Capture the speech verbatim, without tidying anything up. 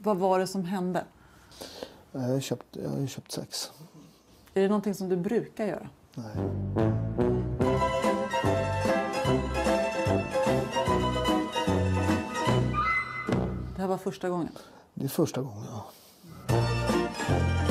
Vad var det som hände? Jag har köpt, jag har köpt sex. Är det någonting som du brukar göra? Nej. Det här var första gången? Det är första gången, ja.